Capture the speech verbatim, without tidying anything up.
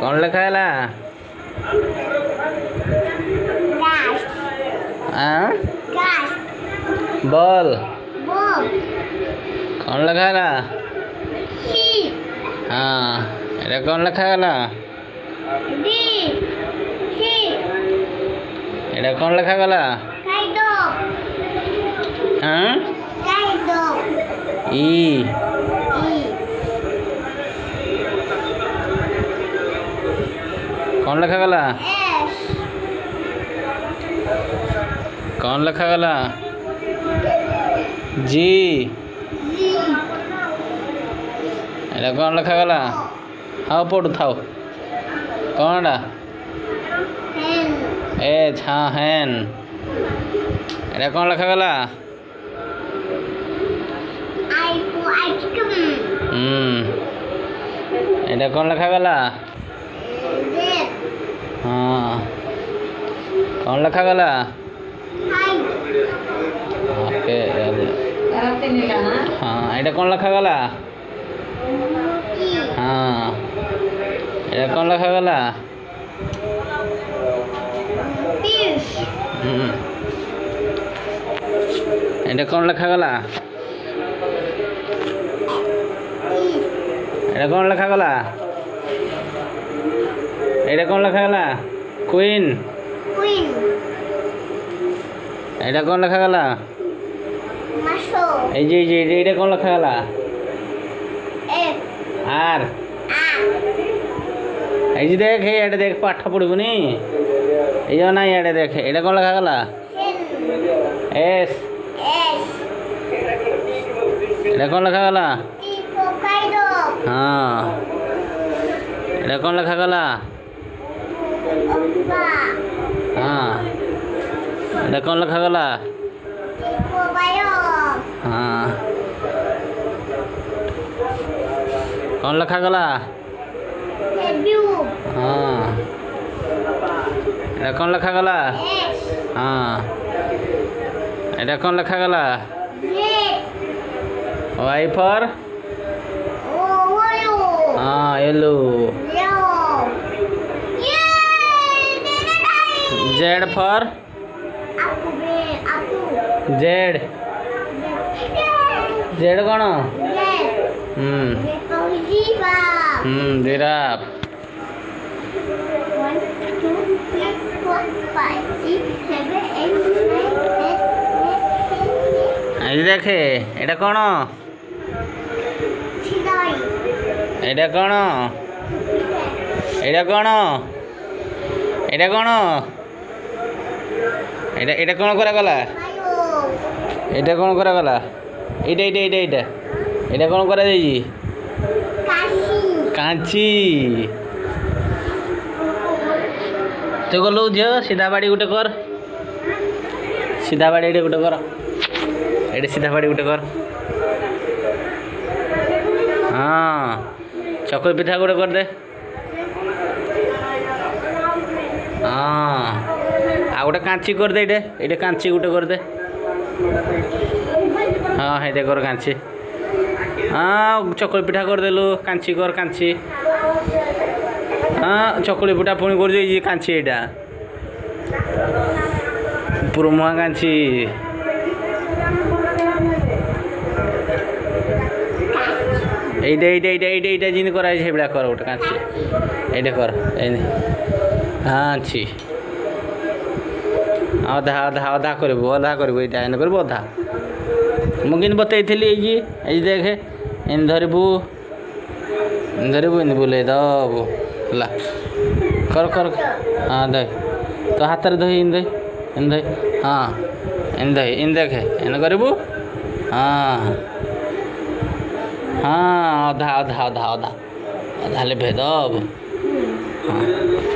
कौन लिखा है ला बॉल कौन लिखा है ला हाँ ये कौन लिखा है ला ये कौन लिखा गला हाँ ई कौन लिखा गला कौन लिखा गला जी ये कौन लिखा गला हाँ पढ़ू थाओ कौन एच हाँ हैन ये कौन लिखा गला हम्म ये कौन लिखा गला हाँ कौन लिखा गला ओके हाँ ये कौन लिखा गला हाँ ये कौन लिखा गला हम्म ये कौन लिखा गला ये कौन लिखा गला ये कौन लिखा गला क्वीन क्वीन ये कौन लिखा गला माशो ए जी जी ये कौन लिखा गला F R R A G देख ये देख पाठ पढ़बुनी ये ना ये देख ये कौन लिखा गला एस एस ये कौन लिखा गला होकाइडो हाँ ये कौन लिखा गला ओप्पा हाँ ये कौन लिखा गला कोबायो हाँ कौन लिखा गला डेब्यू हाँ ये कौन लिखा गला एस हाँ ये कौन लिखा गला जेड वाई फॉर ओ वायो हाँ येलो यो ये तेरे भाई जेड फॉर आपू बे आपू जेड जेड कौन जेड हम्म ये तो जीवा हम्म giraffe one two three four five six seven eight nine ten এই দেখে এটা কোন छिलाई এটা কোন এটা কোন এটা কোন এটা এটা কোন করা গলা आयो এটা কোন করা গলা এইটা এইটা এইটা এইটা এটা কোন করা যাইছি काशी কাঁচি তো গলু ঝিও সিধা বাড়ি গোটে কর সিধা বাড়ি এটি গোটে কর এটি সিধা বাড়ি গোটে কর हाँ चकुल पिठा गोटे कर दे हाँ आ गोटे कांची कर दे ये ये कांची गोटे कर दे हाँ ये कर कांची हाँ चकुल पिठा कर देलु कांची कर कांची हाँ चकुल पिठा पुणी कर कांची एटा पुरमुआ कांची এইটা এইটা এইটা এইটা এইটা জিনিস করা হয়েছে সেটা কর ওটা কাঁচি এইটা কর এই হ্যাঁ আছি ଅଧା ଅଧା ଅଧା କରିବୁ ଅଧା କରିବୁ ଏଇଟା ଏମିତି କରିବୁ ଅଧା ମୁଁ କିନ୍ତୁ ବତେଇଥିଲି ଏଇ ଯେ ଏଇ ଦେଖେ ଏମିତି ଧରିବୁ ଏମିତି ଧରିବୁ ଏମିତି ବୁଲେଇ ଦେବୁ ହେଲା କର କର ହଁ ଦେ ତୋ ହାତରେ ଧୋଇ ଏମିତି ଧୋଇ ଏମିତି ଧୋଇ ହଁ ଏମିତି ଧୋଇ ଏମିତି ଦେଖେ ଏମିତି କରିବୁ ହଁ हाँ अधा अधा अधा अधा अधा ले भेदब हाँ